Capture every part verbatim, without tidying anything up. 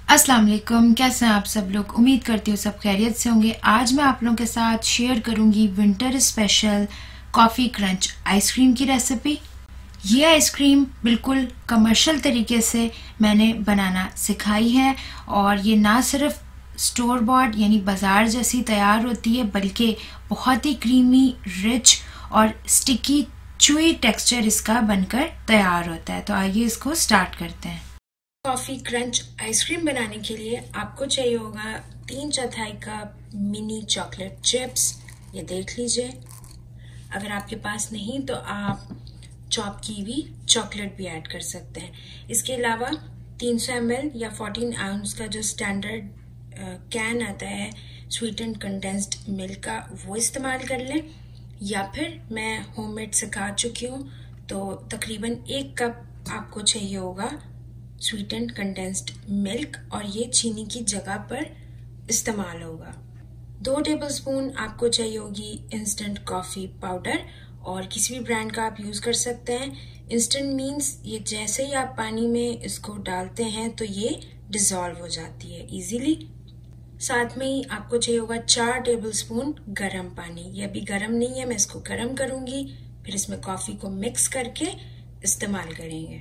अस्सलाम वालेकुम, कैसे हैं आप सब लोग। उम्मीद करती हूँ सब खैरियत से होंगे। आज मैं आप लोगों के साथ शेयर करूंगी winter special coffee crunch ice cream की रेसिपी। ये आइसक्रीम बिल्कुल कमर्शियल तरीके से मैंने बनाना सिखाई है और ये ना सिर्फ स्टोर बॉट यानी बाज़ार जैसी तैयार होती है, बल्कि बहुत ही क्रीमी, रिच और स्टिकी चुई टेक्सचर इसका बनकर तैयार होता है। तो आइए इसको स्टार्ट करते हैं। कॉफ़ी क्रंच आइसक्रीम बनाने के लिए आपको चाहिए होगा तीन चौथाई कप मिनी चॉकलेट चिप्स। ये देख लीजिए, अगर आपके पास नहीं तो आप चॉप की हुई चॉकलेट भी ऐड कर सकते हैं। इसके अलावा तीन सौ एम एल या चौदह आउंस का जो स्टैंडर्ड कैन आता है स्वीट एंड कंडेंस्ड मिल्क का, वो इस्तेमाल कर लें, या फिर मैं होममेड सिखा चुकी हूँ तो तकरीबन एक कप आपको चाहिए होगा स्वीट एंड कंडेंस्ड मिल्क, और ये चीनी की जगह पर इस्तेमाल होगा। दो टेबलस्पून आपको चाहिए होगी इंस्टेंट कॉफ़ी पाउडर, और किसी भी ब्रांड का आप यूज़ कर सकते हैं। इंस्टेंट मीन्स ये जैसे ही आप पानी में इसको डालते हैं तो ये डिज़ोल्व हो जाती है इजीली। साथ में ही आपको चाहिए होगा चार टेबलस्पून गरम पानी। ये अभी गरम नहीं है, मैं इसको गरम करूँगी, फिर इसमें कॉफ़ी को मिक्स करके इस्तेमाल करेंगे।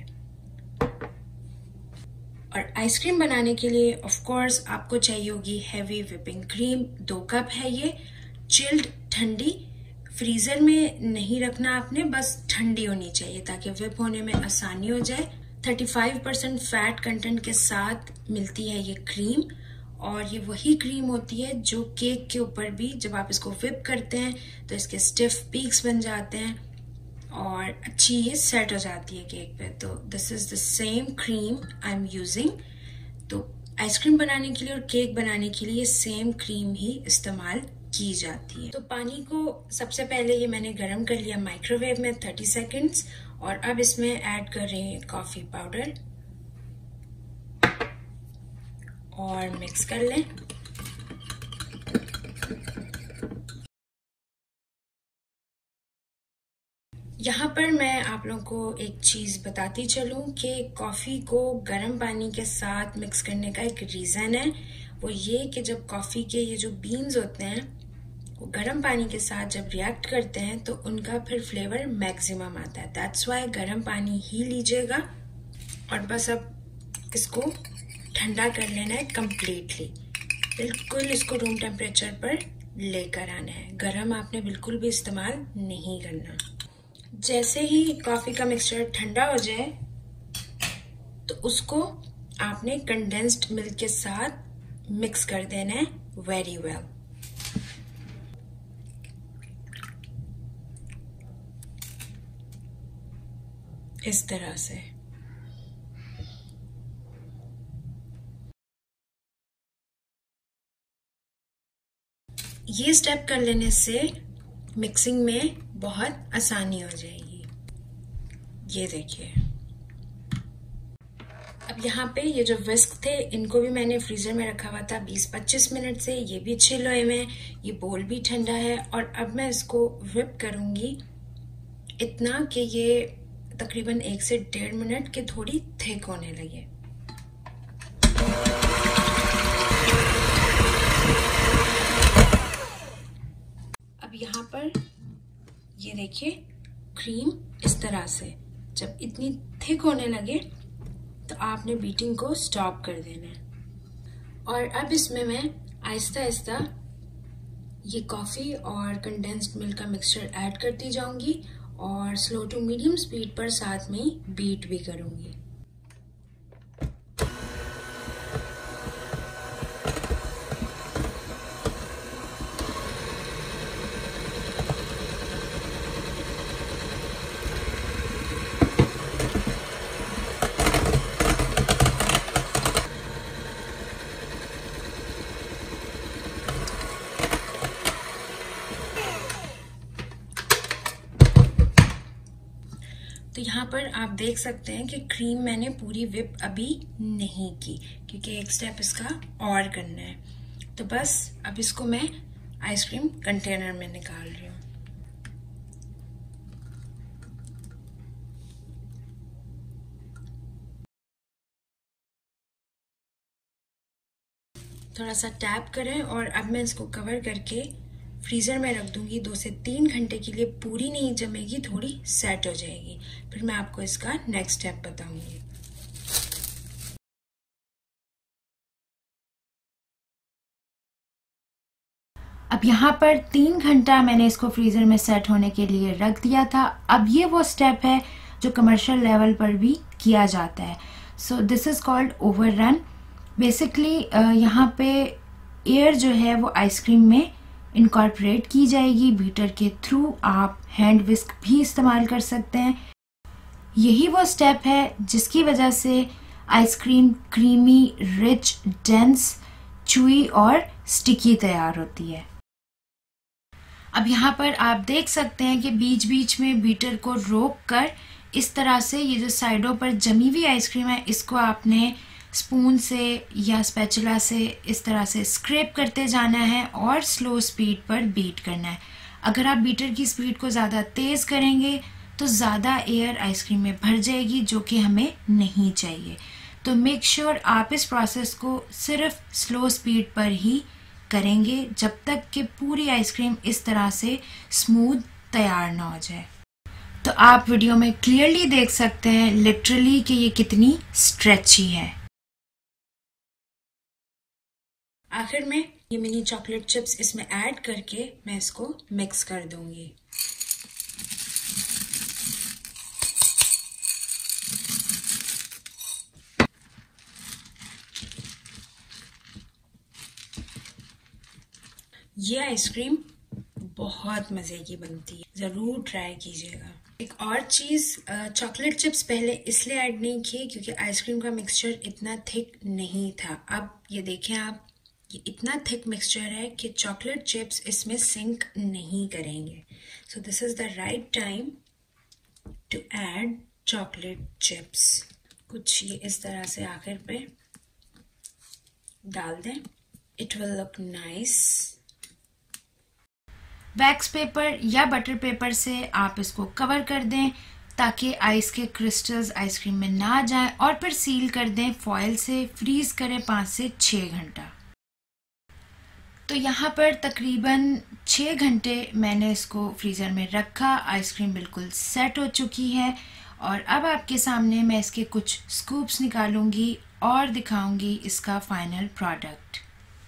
और आइसक्रीम बनाने के लिए ऑफ कोर्स आपको चाहिए होगी हैवी व्हिपिंग क्रीम। दो कप है ये, चिल्ड ठंडी, फ्रीजर में नहीं रखना आपने, बस ठंडी होनी चाहिए ताकि व्हिप होने में आसानी हो जाए। पैंतीस परसेंट फैट कंटेंट के साथ मिलती है ये क्रीम, और ये वही क्रीम होती है जो केक के ऊपर भी जब आप इसको व्हिप करते हैं तो इसके स्टिफ पीक्स बन जाते हैं और अच्छी ये सेट हो जाती है केक पे। तो this is the same cream I am using. तो आइसक्रीम बनाने के लिए और केक बनाने के लिए सेम क्रीम ही इस्तेमाल की जाती है। तो पानी को सबसे पहले ये मैंने गरम कर लिया माइक्रोवेव में तीस सेकंड्स, और अब इसमें ऐड कर रहे हैं कॉफी पाउडर और मिक्स कर लें। यहाँ पर मैं आप लोगों को एक चीज़ बताती चलूँ कि कॉफ़ी को गर्म पानी के साथ मिक्स करने का एक रीज़न है। वो ये कि जब कॉफ़ी के ये जो बीन्स होते हैं वो गर्म पानी के साथ जब रिएक्ट करते हैं तो उनका फिर फ्लेवर मैक्सिमम आता है। दैट्स वाई गर्म पानी ही लीजिएगा। और बस अब इसको ठंडा कर लेना है कम्प्लीटली, बिल्कुल इसको रूम टेम्परेचर पर लेकर आना है। गर्म आपने बिल्कुल भी इस्तेमाल नहीं करना। जैसे ही कॉफी का मिक्सचर ठंडा हो जाए तो उसको आपने कंडेंस्ड मिल्क के साथ मिक्स कर देना है वेरी वेल। इस तरह से ये स्टेप कर लेने से मिक्सिंग में बहुत आसानी हो जाएगी। ये देखिए, अब यहाँ पे ये जो विस्क थे इनको भी मैंने फ्रीजर में रखा हुआ था बीस पच्चीस मिनट से। ये भी चिल हुए में, ये बोल भी ठंडा है। और अब मैं इसको व्हिप करूंगी इतना कि ये तकरीबन एक से डेढ़ मिनट के थोड़ी थिक होने लगे। अब यहाँ पर ये देखिए क्रीम इस तरह से जब इतनी थिक होने लगे तो आपने बीटिंग को स्टॉप कर देना है। और अब इसमें मैं आहिस्ता आहिस्ता ये कॉफ़ी और कंडेंस्ड मिल्क का मिक्सचर ऐड करती जाऊंगी और स्लो टू मीडियम स्पीड पर साथ में बीट भी करूंगी। तो यहाँ पर आप देख सकते हैं कि क्रीम मैंने पूरी व्हिप अभी नहीं की, क्योंकि एक स्टेप इसका और करना है। तो बस अब इसको मैं आइसक्रीम कंटेनर में निकाल रही हूँ। थोड़ा सा टैप करें और अब मैं इसको कवर करके फ्रीज़र में रख दूंगी। दो से तीन घंटे के लिए। पूरी नहीं जमेगी, थोड़ी सेट हो जाएगी। फिर मैं आपको इसका नेक्स्ट स्टेप बताऊंगी। अब यहाँ पर तीन घंटा मैंने इसको फ्रीज़र में सेट होने के लिए रख दिया था। अब ये वो स्टेप है जो कमर्शियल लेवल पर भी किया जाता है। So this is called overrun. Basically यहाँ पे एयर जो है वो आइसक्रीम में इनकॉर्पोरेट की जाएगी बीटर के थ्रू। आप हैंड विस्क भी इस्तेमाल कर सकते हैं। यही वो स्टेप है जिसकी वजह से आइसक्रीम क्रीमी, रिच, डेंस, चुई और स्टिकी तैयार होती है। अब यहाँ पर आप देख सकते हैं कि बीच बीच में बीटर को रोक कर इस तरह से ये जो साइडों पर जमी हुई आइसक्रीम है इसको आपने स्पून से या स्पैचुला से इस तरह से स्क्रैप करते जाना है और स्लो स्पीड पर बीट करना है। अगर आप बीटर की स्पीड को ज़्यादा तेज़ करेंगे तो ज़्यादा एयर आइसक्रीम में भर जाएगी, जो कि हमें नहीं चाहिए। तो मेक श्योर आप इस प्रोसेस को सिर्फ स्लो स्पीड पर ही करेंगे जब तक कि पूरी आइसक्रीम इस तरह से स्मूथ तैयार ना हो जाए। तो आप वीडियो में क्लियरली देख सकते हैं लिटरली कि ये कितनी स्ट्रेची है। आखिर में ये मिनी चॉकलेट चिप्स इसमें ऐड करके मैं इसको मिक्स कर दूंगी। ये आइसक्रीम बहुत मज़े की बनती है, ज़रूर ट्राई कीजिएगा। एक और चीज़, चॉकलेट चिप्स पहले इसलिए ऐड नहीं की क्योंकि आइसक्रीम का मिक्सचर इतना थिक नहीं था। अब ये देखें आप, ये इतना थिक मिक्सचर है कि चॉकलेट चिप्स इसमें सिंक नहीं करेंगे। So this is the right time to add chocolate chips. कुछ ये इस तरह से आखिर पे डाल दें, it will look nice. Wax paper या बटर पेपर से आप इसको कवर कर दें ताकि आइस के क्रिस्टल्स आइसक्रीम में ना जाएं और फिर सील कर दें फॉयल से। फ्रीज करें पाँच से छः घंटा। तो यहाँ पर तकरीबन छः घंटे मैंने इसको फ्रीज़र में रखा। आइसक्रीम बिल्कुल सेट हो चुकी है और अब आपके सामने मैं इसके कुछ स्कूप्स निकालूंगी और दिखाऊंगी इसका फाइनल प्रोडक्ट।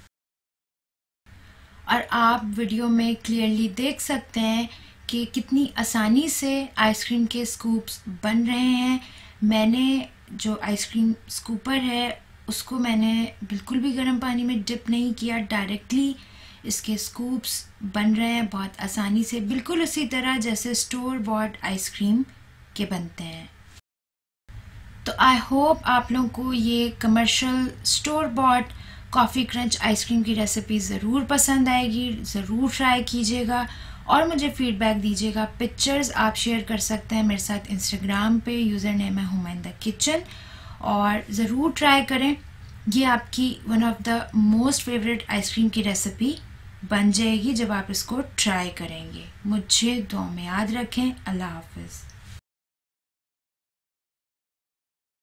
और आप वीडियो में क्लियरली देख सकते हैं कि कितनी आसानी से आइसक्रीम के स्कूप्स बन रहे हैं। मैंने जो आइसक्रीम स्कूपर है उसको मैंने बिल्कुल भी गर्म पानी में डिप नहीं किया, डायरेक्टली इसके स्कूप्स बन रहे हैं बहुत आसानी से, बिल्कुल उसी तरह जैसे स्टोर बॉट आइसक्रीम के बनते हैं। तो आई होप आप लोगों को ये commercial store bought coffee crunch ice cream की रेसिपी ज़रूर पसंद आएगी। ज़रूर ट्राई कीजिएगा और मुझे फीडबैक दीजिएगा। पिक्चर्स आप शेयर कर सकते हैं मेरे साथ इंस्टाग्राम पे, यूज़र नेम है हुमा इन द किचन, और ज़रूर ट्राई करें। ये आपकी one of the most favourite ice cream की रेसिपी बन जाएगी जब आप इसको ट्राई करेंगे। मुझे दुआ में याद रखें। अल्लाह हाफिज़।